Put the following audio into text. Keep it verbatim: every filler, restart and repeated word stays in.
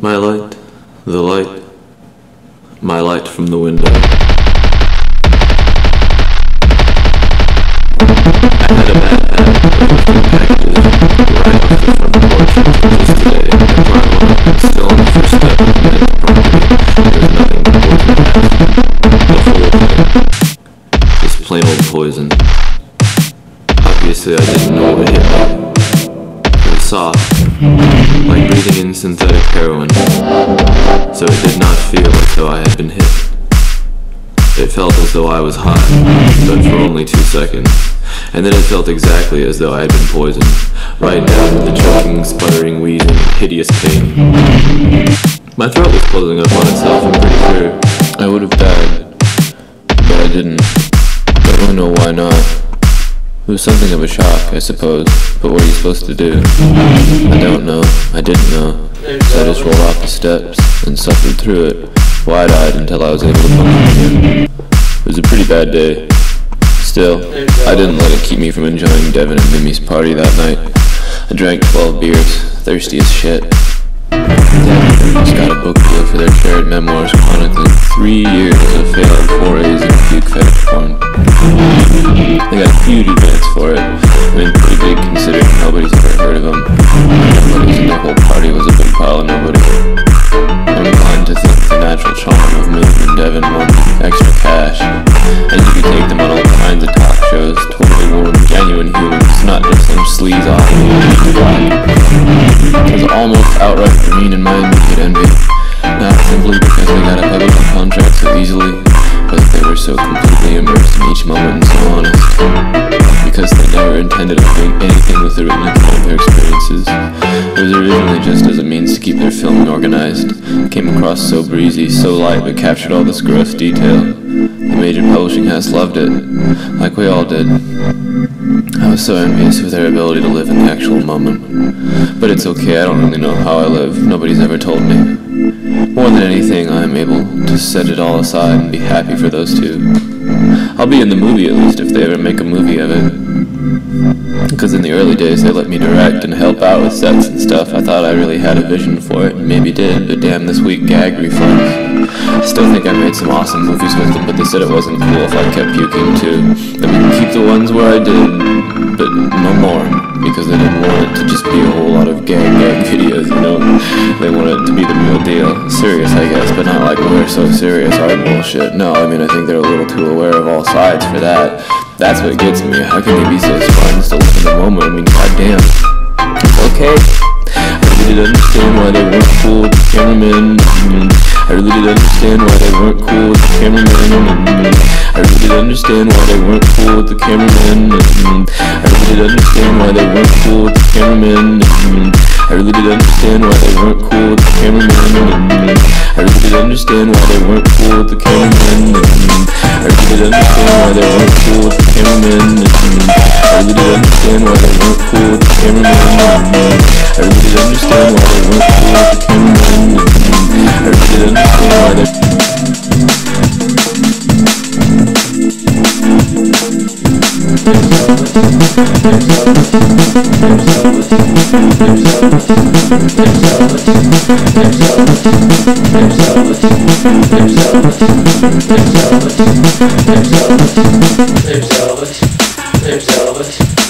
My light, the light, my light from the window. I had a bad habit of lifting packages right off the front porch until just today. I brought one up and still on the first step of the minute property. There was nothing but poison path. The whole thing. Just plain old poison. Obviously I didn't know what hit me. It was soft, like breathing in synthetic heroin, so it did not feel as though I had been hit. It felt as though I was high, but for only two seconds, and then it felt exactly as though I had been poisoned, right down to the choking, sputtering, wheezing, hideous pain. My throat was closing up on itself, I'm pretty sure. I would have died, but I didn't. Don't really know why not. It was something of a shock, I suppose, but what are you supposed to do? I don't know, I didn't know, so I just rolled off the steps and suffered through it, wide-eyed until I was able to function again. It was a pretty bad day. Still, I didn't let it keep me from enjoying Devin and Mimi's party that night. I drank twelve beers, thirsty as shit. Devin just got a book deal for their shared memoirs chronicling three years of failed forays into puke fetish porn. They got a huge advance for it. I mean, pretty big considering nobody's ever heard of them. Nobody's in their whole party was a big pile of nobody. I'm inclined to think the natural charm of Moon and Devin wanted extra cash. And you could take them on all kinds of talk shows, totally warm, genuine humans, not just some sleaze off It was almost outright green in my immediate envy. Not simply because they got a publishing contract so easily, but they were so completely immersed in each moment and so honest. Because they never intended on doing anything with the written account of their experiences. It was originally just as a means to keep their filming organized. It came across so breezy, so light, but captured all this gross detail. The major publishing house loved it, like we all did. I was so envious of their ability to live in the actual moment. But it's okay, I don't really know how I live. Nobody's ever told me. More than anything, I am able to set it all aside and be happy for those two. I'll be in the movie at least if they ever make a movie of it. Because in the early days they let me direct and help out with sets and stuff. I thought I really had a vision for it, and maybe did, but damn, this weak gag reflex. I still think I made some awesome movies with them, but they said it wasn't cool if I kept puking too. That we could keep the ones where I did, but no more. Because they didn't want it to just be a whole lot of gag gag videos, you know? They wanted it to be the real deal. Serious, I guess, but not like we're so serious, our bullshit. No, I mean, I think they're a little too aware of all sides for that. That's what gets me. How can they be so smart and still live in the moment? I mean, goddamn. Okay. I really did understand why they weren't cool with the cameraman. I really did understand why they weren't cool with the cameraman. I really did understand why they weren't cool with the cameraman. I really did understand why they weren't cool with the cameraman. I really did understand why they weren't cool with the cameraman. I really did understand why they weren't cool with the cameraman. I really did understand why they weren't cool with the cameraman. I really did understand why they weren't cool with the cameraman. I really did understand why they weren't cool with the cameraman. I really did understand why they They're zealous, they're zealous, they're zealous.